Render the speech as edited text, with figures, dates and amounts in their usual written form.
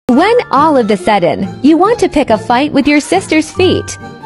When all of a sudden, you want to pick a fight with your sister's feet.